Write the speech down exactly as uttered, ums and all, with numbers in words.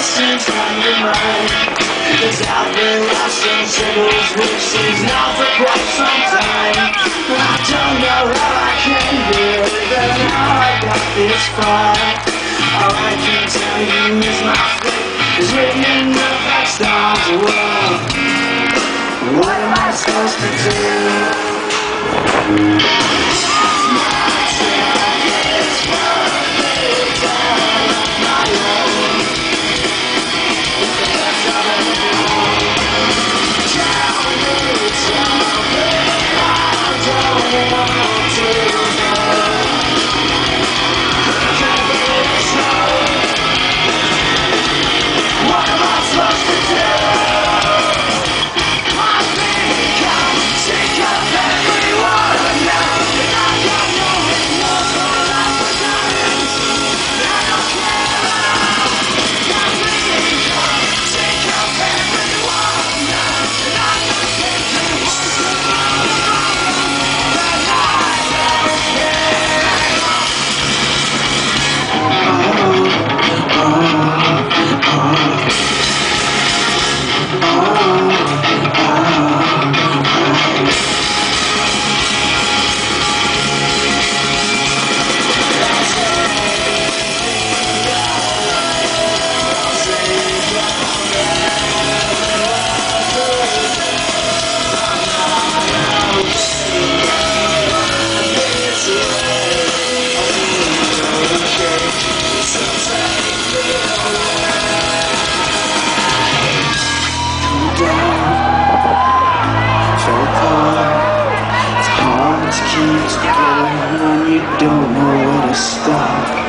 seems undermined. Cause I've been lost in troubles, which seems now for quite some time. I don't know how I came here, but now I got this far. All I can tell you is my fate is written in the black stars. Whoa. What am I supposed to do? Keep together when you don't know where to stop.